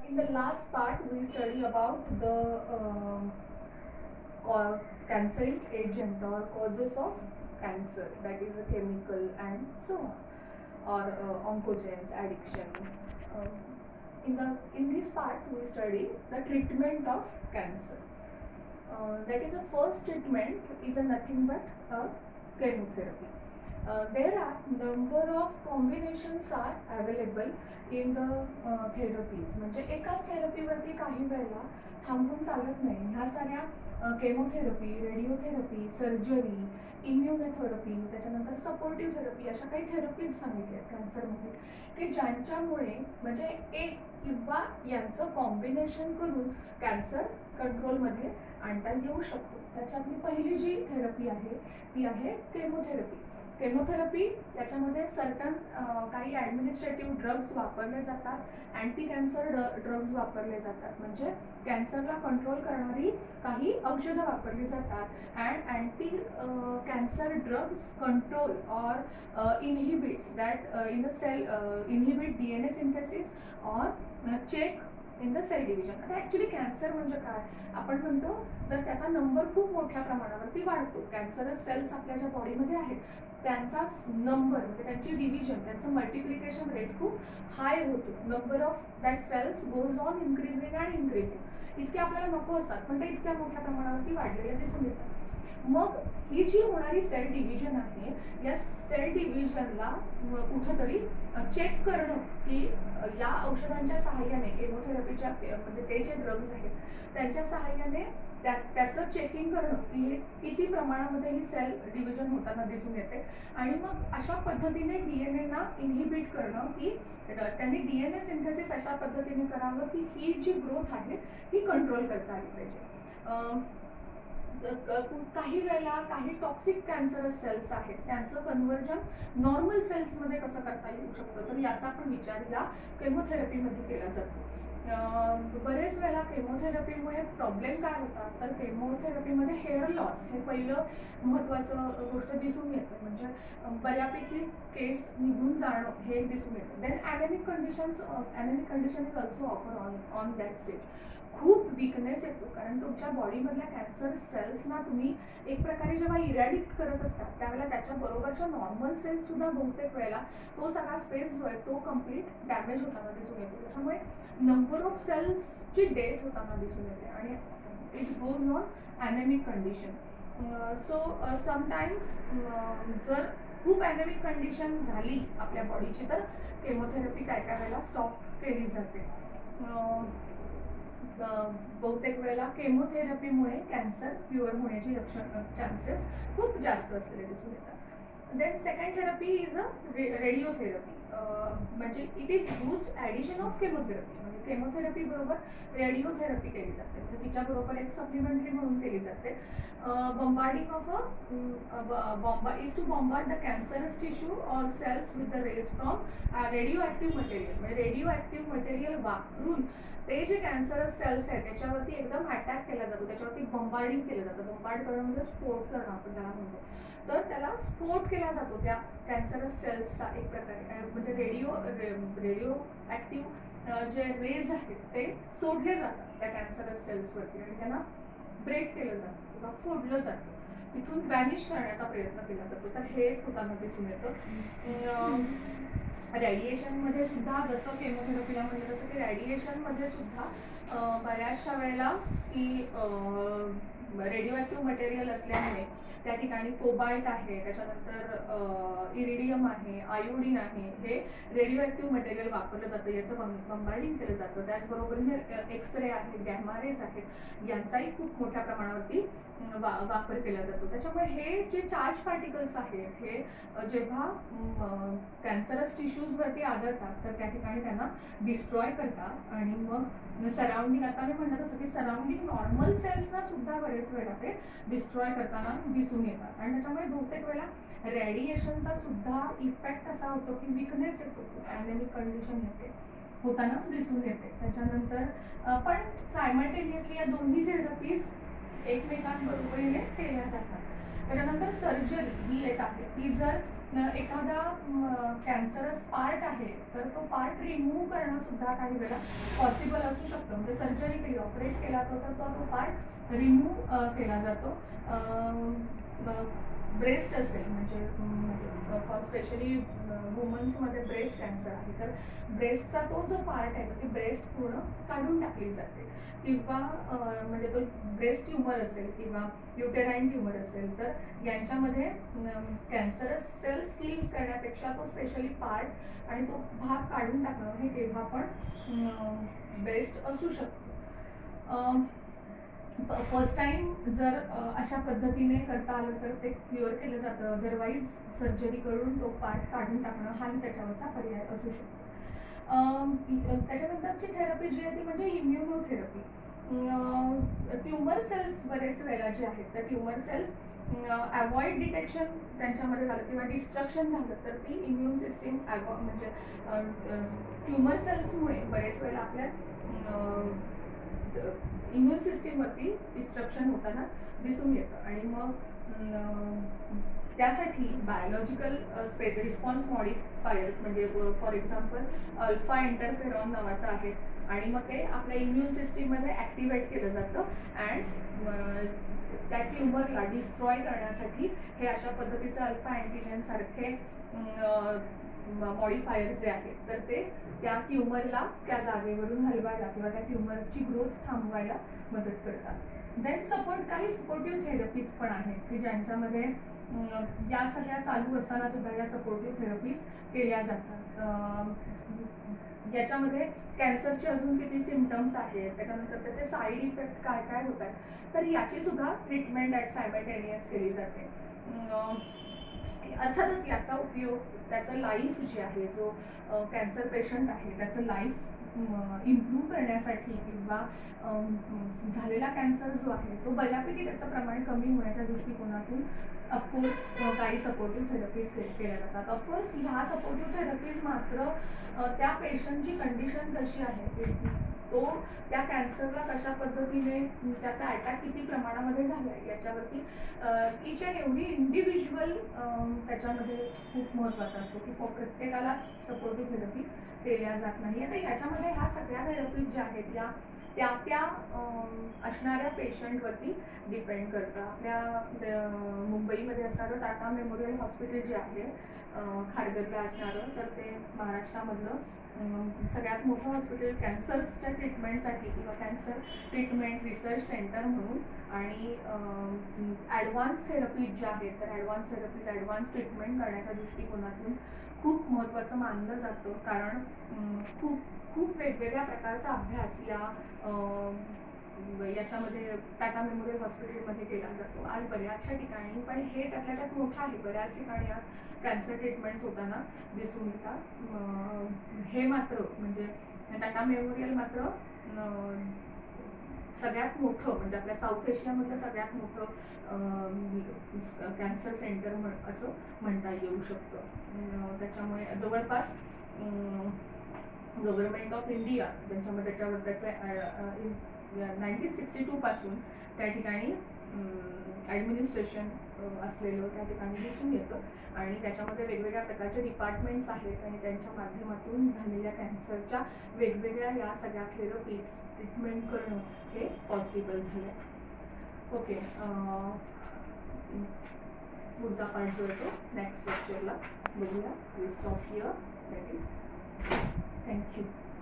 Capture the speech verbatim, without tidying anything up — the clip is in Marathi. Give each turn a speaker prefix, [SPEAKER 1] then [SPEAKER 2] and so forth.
[SPEAKER 1] In the last part, we study about the um, ca- cancering agent or causes of cancer, that is a chemical and so on, or uh, oncogenes, addiction. Um, in the in this part, we study the treatment of cancer. Uh, that is the first treatment is a nothing but a chemotherapy. Uh, there are number of combinations are available in the uh, therapies. म्हणजे एकाच थेरपीवरती काही वेळेला थांबून चालत नाही. ह्या साऱ्या केमोथेरपी, रेडिओथेरपी, सर्जरी, इम्युनोथेरपी, त्याच्यानंतर सपोर्टिव्ह थेरपी अशा काही थेरपीज सांगितल्या आहेत कॅन्सरमध्ये की ज्यांच्यामुळे म्हणजे एक किंवा यांचं कॉम्बिनेशन करून कॅन्सर कंट्रोलमध्ये आणता येऊ शकतो. त्याच्यातली पहिली जी थेरपी आहे ती आहे केमोथेरपी. केमोथेरपी याच्यामध्ये सर्टन काही ॲडमिनिस्ट्रेटिव्ह ड्रग्स वापरले जातात, अँटी कॅन्सर ड्रग्स वापरले जातात, म्हणजे कॅन्सरला कंट्रोल करणारी काही औषधं वापरली जातात and anti cancer drugs control or inhibits that in the cell inhibit D N A synthesis or check in the cell division. आता ॲक्च्युली कॅन्सर म्हणजे काय आपण म्हणतो तर त्याचा नंबर खूप मोठ्या प्रमाणावरती वाढतो. कॅन्सरस सेल्स आपल्या ज्या बॉडीमध्ये आहेत त्यांचा नंबर म्हणजे त्यांची डिव्हिजन, त्यांचं मल्टिप्लिकेशन रेट खूप हाय होतो. Number of that cells goes on increasing and increasing. इतके आपल्याला नको असतात पण ते इतक्या मोठ्या प्रमाणावरती वाढलेले दिसून येतात. मग ही जी होणारी सेल डिव्हिजन आहे या सेल डिव्हिजनला कुठंतरी चेक करणं की या औषधांच्या सहाय्याने केमोथेरपीच्या म्हणजे ते जे ड्रग्ज आहेत त्यांच्या सहाय्याने त्या त्याचं चेकिंग करणं की किती प्रमाणामध्ये ही सेल डिव्हिजन होताना दिसून येते आणि मग अशा पद्धतीने डी एन एना इनहिबिट करणं की त्यांनी डी एन ए सिंथेसिस अशा पद्धतीने करावं की ही जी ग्रोथ आहे ही कंट्रोल करता आली पाहिजे. काही वेळेला काही टॉक्सिक कॅन्सरस सेल्स आहेत त्यांचं कन्व्हर्जन नॉर्मल सेल्समध्ये कसं करता येऊ शकतं तर याचा पण विचार या केमोथेरपीमध्ये केला जातो. बरेच वेळेला केमोथेरपीमुळे प्रॉब्लेम काय होतात तर केमोथेरपीमध्ये हेअर लॉस हे पहिलं महत्त्वाचं गोष्ट दिसून येतं. म्हणजे बऱ्यापैकी केस निघून जाणं हे दिसून येतं. Then anaemic conditions anaemic condition is also offer on on that stage. खूप विकनेस येतो कारण तुमच्या बॉडीमधल्या कॅन्सर सेल्सना तुम्ही एक प्रकारे जेव्हा इरॅडिक्ट करत असतात त्यावेळेला त्याच्याबरोबरच्या नॉर्मल सेल्स सुद्धा बहुतेक वेळेला तो सगळा स्पेस जो आहे तो कम्प्लीट डॅमेज होताना दिसून येतो. त्याच्यामुळे नंबर ऑफ सेल्सची डेथ होताना दिसून येते आणि it goes on anaemic condition. So sometimes जर खूप ॲनेमिक कंडिशन झाली आपल्या बॉडीची तर केमोथेरपी काय काय वेळेला स्टॉप केली जाते. बहुतेक वेळेला केमोथेरपीमुळे कॅन्सर क्युअर होण्याची लक्षण चान्सेस खूप जास्त असलेले दिसून येतात. Then second therapy is a radiotherapy. म्हणजे it is used addition of chemotherapy. म्हणजे केमोथेरपी बरोबर रेडिओथेरपी केली जाते म्हणजे तिच्याबरोबर एक सप्लिमेंटरी म्हणून केली जाते. Bombarding of a bomber is to bombard the cancerous tissue or cells with the rays from radioactive material. म्हणजे रेडिओ ॲक्टिव्ह मटेरियल वापरून ते जे कॅन्सरस सेल्स आहेत त्याच्यावरती एकदम अटॅक केला जातो, त्याच्यावरती बॉम्बार्डिंग केलं जातं. बॉम्बार्ड करणं म्हणजे स्फोट करणं आपण त्याला म्हणतो. तर त्याला स्फोट केला जातो त्या कॅन्सरस सेल्सचा एक प्रकारे. म्हणजे रेडिओ रेडिओ ॲक्टिव्ह जे रेज आहेत ते सोडले जातात त्या कॅन्सरस सेल्सवरती आणि त्यांना ब्रेक केलं जातं किंवा फोडलं जातं, तिथून वॅनिश करण्याचा प्रयत्न केला जातो. तर हे एक होताना दिसून येतं. रेडिएशनमध्ये सुद्धा जसं केमोथेरपीला म्हणलं तसं की रेडिएशनमध्ये सुद्धा बऱ्याचशा वेळेला की रेडिओ ॲक्टिव्ह मटेरियल असल्यामुळे त्या ठिकाणी कोबाल्ट आहे, त्याच्यानंतर इरिडियम आहे, आयोडीन आहे, हे रेडिओ ॲक्टिव्ह मटेरियल वापरलं जातं, याचं बं बंबार्डिंग केलं जातं. त्याचबरोबर एक्स रे आहेत, गॅमा रेज आहेत, यांचाही खूप मोठ्या प्रमाणावरती वा वापर केला जातो. त्याच्यामुळे हे जे चार्ज पार्टिकल्स आहेत हे जेव्हा कॅन्सरस टिश्यूजवरती आढळतात तर त्या ठिकाणी त्यांना डिस्ट्रॉय करतात आणि मग सराउंडिंग, आता मी म्हणत असं की सराउंडिंग नॉर्मल सेल्सना सुद्धा बरेच वेळा ते डिस्ट्रॉय करताना दिसून येतात. आणि त्याच्यामुळे बहुतेक वेळेला रेडिएशनचा सुद्धा इफेक्ट असा होतो की विकनेस येतो, ॲनेमिक कंडिशन येते होताना दिसून येते. त्याच्यानंतर पण सायमल्टेनियसली या दोन्ही थेरपीज एकमेकांबरोबरीने केल्या जातात. त्याच्यानंतर सर्जरी ही एक आहे. ती जर न एखादा कॅन्सरस पार्ट आहे तर तो पार्ट रिमूव्ह करणं सुद्धा काही वेळा पॉसिबल असू शकतं. म्हणजे सर्जरी केली, ऑपरेट केला तो तर तो तो पार्ट रिमूव्ह केला जातो. ब्रेस्ट असेल म्हणजे म्हणजे फॉर स्पेशली वुमन्समध्ये ब्रेस्ट कॅन्सर आहे तर ब्रेस्टचा तो जो पार्ट आहे ती ब्रेस्ट पूर्ण काढून टाकली जाते. किंवा म्हणजे तो ब्रेस्ट ट्यूमर असेल किंवा युटेराईन ट्यूमर असेल तर यांच्यामध्ये कॅन्सरस सेल्स किल्स करण्यापेक्षा तो स्पेशली पार्ट आणि तो भाग काढून टाकणं हे केव्हा पण बेस्ट असू शकतं. फर्स्ट टाइम जर अशा पद्धतीने करता आलं तर ते क्युअर केलं जातं. अदरवाईज सर्जरी करून तो पार्ट काढून टाकणं हा त्याच्यावरचा पर्याय असू शकतो. त्याच्यानंतरची थेरपी जी आहे ती म्हणजे इम्युनोथेरपी. ट्यूमर सेल्स बरेच वेळेला जे आहेत तर ट्यूमर सेल्स अवॉइड डिटेक्शन त्यांच्यामध्ये झालं किंवा डिस्ट्रक्शन झालं तर ती इम्युन सिस्टीम अवॉ म्हणजे ट्यूमर सेल्समुळे बरेच वेळेला आपल्या इम्युन सिस्टीमवरती डिस्ट्रक्शन होताना दिसून येतं. आणि मग त्यासाठी बायोलॉजिकल रिस्पॉन्स मॉडिफायर म्हणजे फॉर एक्झाम्पल अल्फा इंटरफेरॉन नावाचं आहे आणि मग ते आपल्या इम्युन सिस्टीममध्ये ॲक्टिवेट केलं जातं अँड त्या ट्यूमरला डिस्ट्रॉय करण्यासाठी हे अशा पद्धतीचं अल्फा अँटीजन सारखे मॉडिफायर जे आहेत तर ते त्या ट्यूमरला त्या जागेवरून हलवायला किंवा त्या ट्यूमरची ग्रोथ थांबवायला मदत करतात. देन सपोर्ट काही सपोर्टिव्ह थेरपीज पण आहेत की ज्यांच्यामध्ये या सगळ्या चालू असताना सुद्धा या सपोर्टिव्ह थेरपीज केल्या जातात. याच्यामध्ये कॅन्सरचे अजून किती सिम्पटम्स आहेत, त्याच्यानंतर त्याचे साईड इफेक्ट काय काय होतात तर याची सुद्धा ट्रीटमेंट ॲट सायमल्टेनियस केली जाते. अर्थातच याचा उपयोग त्याचं लाईफ जे आहे जो कॅन्सर पेशंट आहे त्याचं लाईफ इम्प्रूव्ह करण्यासाठी किंवा झालेला कॅन्सर जो आहे तो बऱ्यापैकी त्याचं प्रमाण कमी होण्याच्या दृष्टिकोनातून ऑफकोर्स काही सपोर्टिव्ह थेरपीज केल्या जातात. ऑफकोर्स ह्या सपोर्टिव्ह थेरपीज मात्र त्या पेशंटची कंडिशन कशी आहे, तो त्या कॅन्सरला कशा पद्धतीने त्याचा अटॅक किती प्रमाणामध्ये झाला आहे याच्यावरती इच अँड एव्हरी इंडिव्हिज्युअल त्याच्यामध्ये खूप महत्त्वाचा असतो की प्रत्येकाला सपोर्टिव्ह थेरपी केल्या जात नाही. आता ह्याच्यामध्ये ह्या सगळ्या थेरपीज ज्या आहेत या त्या त्या असणाऱ्या पेशंटवरती डिपेंड करतं. आपल्या मुंबईमध्ये असणारं टाटा मेमोरियल हॉस्पिटल जे आहे खारघरला असणारं तर ते महाराष्ट्रामधलं सगळ्यात मोठं हॉस्पिटल कॅन्सरच्या ट्रीटमेंटसाठी किंवा कॅन्सर ट्रीटमेंट रिसर्च सेंटर म्हणून आणि ॲडव्हान्स थेरपीज ज्या आहेत तर ॲडव्हान्स थेरपीज ॲडव्हान्स ट्रीटमेंट करण्याच्या दृष्टिकोनातून खूप महत्त्वाचं मानलं जातं. कारण खूप खूप वेगवेगळ्या प्रकारचा अभ्यास या याच्यामध्ये टाटा मेमोरियल हॉस्पिटलमध्ये केला जातो. आज बऱ्याचशा ठिकाणी पण हे त्यातल्या त्यात मोठं आहे, बऱ्याच ठिकाणी आज कॅन्सर ट्रीटमेंट्स होताना दिसून येतात. हे मात्र म्हणजे टाटा मेमोरियल मात्र सगळ्यात मोठं म्हणजे आपल्या साऊथ एशियामधलं सगळ्यात मोठं कॅन्सर सेंटर म्हण असं म्हणता येऊ शकतं. त्याच्यामुळे जवळपास गव्हर्नमेंट ऑफ इंडिया ज्यांच्यामध्ये त्याच्यावर त्याचं नाईन्टीन सिक्स्टी टू पासून त्या ठिकाणी ॲडमिनिस्ट्रेशन असलेलं त्या ठिकाणी दिसून येतं आणि त्याच्यामध्ये वेगवेगळ्या प्रकारचे डिपार्टमेंट्स आहेत आणि त्यांच्या माध्यमातून झालेल्या कॅन्सरच्या वेगवेगळ्या या सगळ्या थेरपीज ट्रीटमेंट करणं हे पॉसिबल झालं. ओके, पुढचा पार्ट जो आहे तो नेक्स्ट लेक्चरला बघूया. We stop here. थँक्यू.